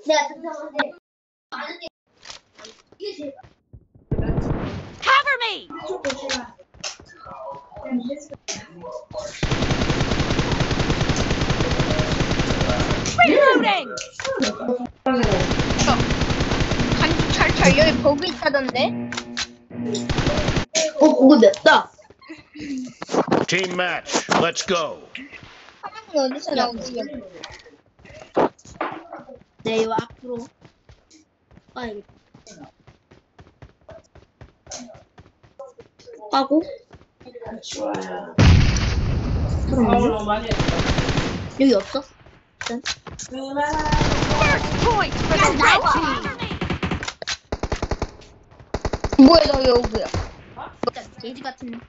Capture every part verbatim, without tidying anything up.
내가 등장하는데 아는데 이게 제일 Cover me! Reloading! 간주 찰찰 여기 버그 있다던데? 어 그거 냈다. Team match. Let's go. 화면은 어디서 나오지? 네 이거 앞으로 빠야겠다. 빠고 여기 없어? 일단 First point for the red team! 뭐야 너 여기야? 일단 돼지 같은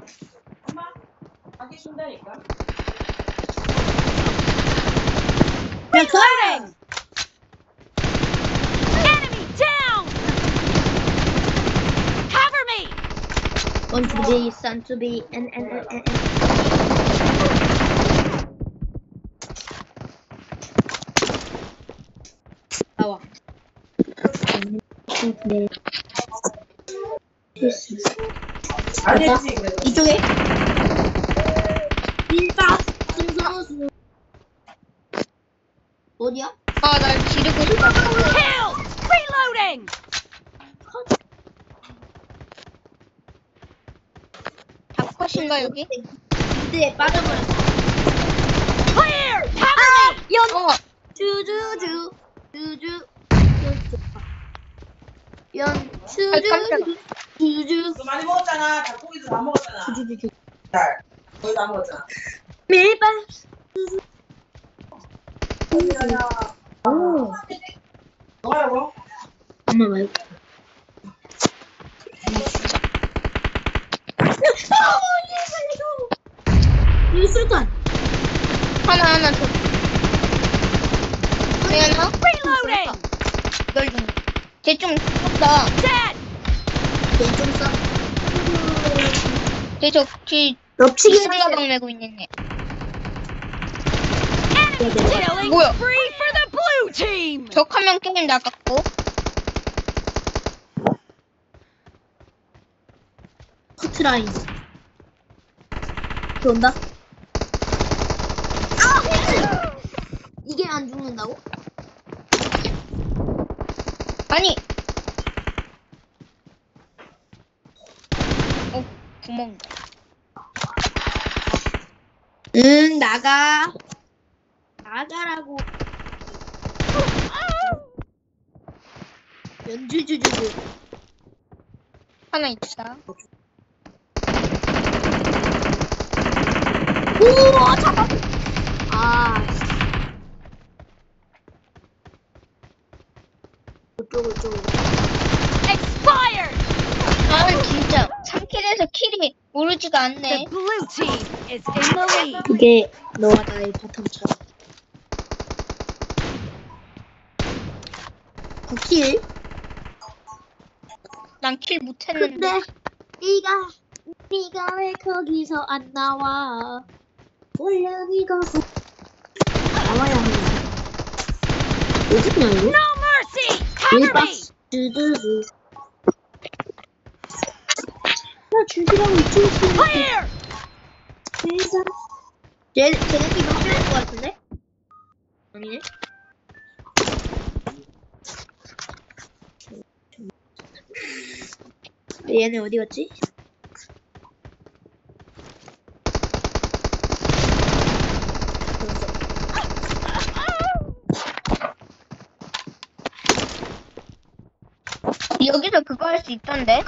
Reloading! Enemy down! Cover me! one to be sun to be and and and and 나와. 네. 이쪽에 일박 승선수 어디야? 아 날 지르고 싶다. Kill! Reloading! 다 컷인가 여기? 이때 빠져버렸어. Clear! Cover me! 연 어 주주주 주주 연 아, 주주 깜짝아. 주주 너 많이 먹었잖아. 닭고기도 다 먹었잖아. 주주주주 잘. 거의 다 먹었잖아. 밀밥 오. 뭐라고? 엄마 말고 이 술탄 하나 하나 더. 하나 Reloading! 널 좀. 쟤좀 무섭다. Dead! 얘좀 싸. 쟤저기 럽치기 이상 가방 메고 있는 애. Killing 뭐야? spree for the blue team! 적 한 명 게임 나갔고. 커트라인 들어온다. 아! 이게 안 죽는다고? 아니. 어 구멍. 응 나가 나가라고. 연주주주주 하나 있다. 우와 잠깐. 아 이쪽으로 이쪽으로. Expired! 아 진짜 삼 킬에서 킬이 오르지가 The 않네. blue team is in the lead. 그게 너와 나의 바텀처럼. 킬? 난 킬 못했는데. 근데 네가 네가 왜 거기서 안 나와? 원래 네가 나와야 하는 어딨냐 이거? No mercy! Cover me! 일박스 두두두. 나 죽이라고 이쪽에 있는데. Clear! 쟤 쟤네끼리 확실할 것 같은데? 아니네. 얘네 어디 갔지? 여기서 그거 할 수 있던데.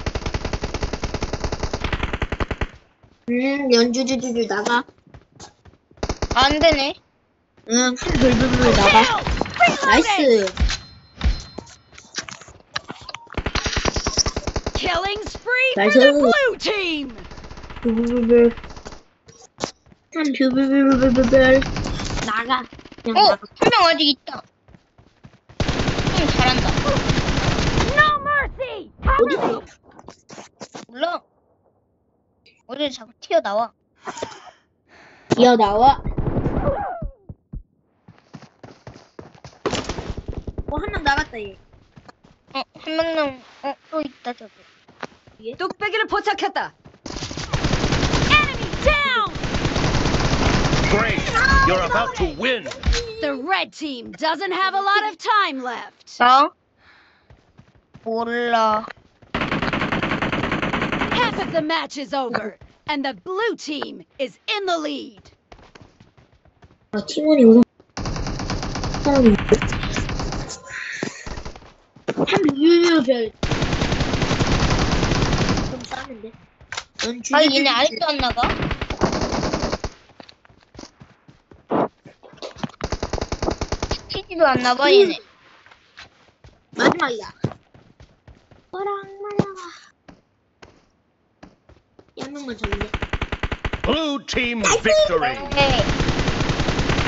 음, 연주주주주 나가. 안 되네. 응, 불불불 나가. 나이스. Killing spree for Nice. the blue team! 불불불불. 한 불불불불불불. 나가. 그냥 어, 나가. 한 명 아직 있다. 좀 잘한다. No mercy! Cover me! 몰라. 어제 자꾸 튀어나와. 뛰어 나와. 어, 한 명 나갔다, 얘. 어, 한 명은 어, 또 있다 저기. 뚝배기를 포착했다. Enemy down. Great. You're about to win. The red team doesn't have a lot of time left. 나? 몰라. Half of the match is over, and the blue team is in the lead. 아, 팀원이 우선 사람이 한 유유별 좀 싸는데. 넌 아, 얘네 아직도 안 나가? 키지도 안 나봐 얘네. 마지막이야. 너랑 말아봐. 한 명만 잡는데. Blue team victory. 네.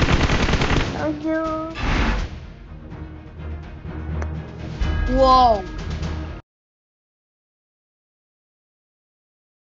안녕. 와우.